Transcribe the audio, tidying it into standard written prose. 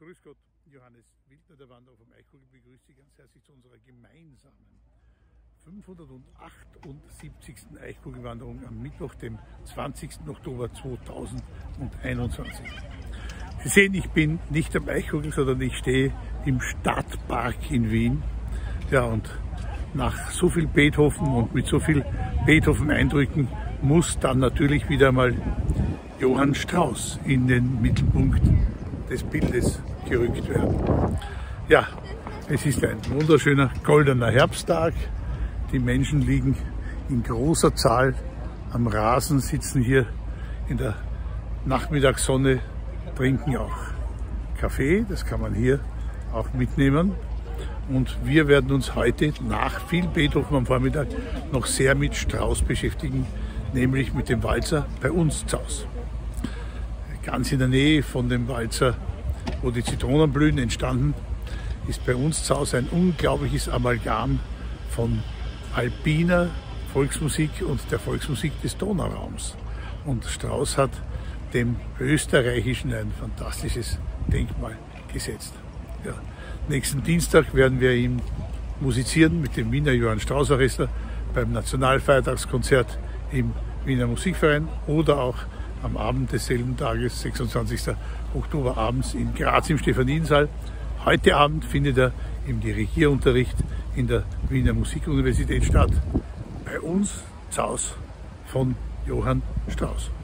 Grüß Gott, Johannes Wildner, der Wanderer vom Eichkogel, begrüßt Sie ganz herzlich zu unserer gemeinsamen 578. Eichkogelwanderung am Mittwoch, dem 20. Oktober 2021. Sie sehen, ich bin nicht am Eichkogel, sondern ich stehe im Stadtpark in Wien. Ja, und nach so viel Beethoven und mit so viel Beethoven-Eindrücken muss dann natürlich wieder mal Johann Strauss in den Mittelpunkt des Bildes gerückt werden. Ja, es ist ein wunderschöner goldener Herbsttag. Die Menschen liegen in großer Zahl am Rasen, sitzen hier in der Nachmittagssonne, trinken auch Kaffee, das kann man hier auch mitnehmen. Und wir werden uns heute nach viel Beethoven am Vormittag noch sehr mit Strauss beschäftigen, nämlich mit dem Walzer bei uns zu Hause. Ganz in der Nähe von dem Walzer, wo die Zitronen blühen, entstanden, ist bei uns zu Hause ein unglaubliches Amalgam von alpiner Volksmusik und der Volksmusik des Donauraums. Und Strauss hat dem Österreichischen ein fantastisches Denkmal gesetzt. Ja. Nächsten Dienstag werden wir ihn musizieren mit dem Wiener Johann Strauss Orchester beim Nationalfeiertagskonzert im Wiener Musikverein oder auch am Abend desselben Tages, 26. Oktober abends in Graz im Stephaniensaal. Heute Abend findet er im Dirigierunterricht in der Wiener Musikuniversität statt. Bei uns zu Hause von Johann Strauss.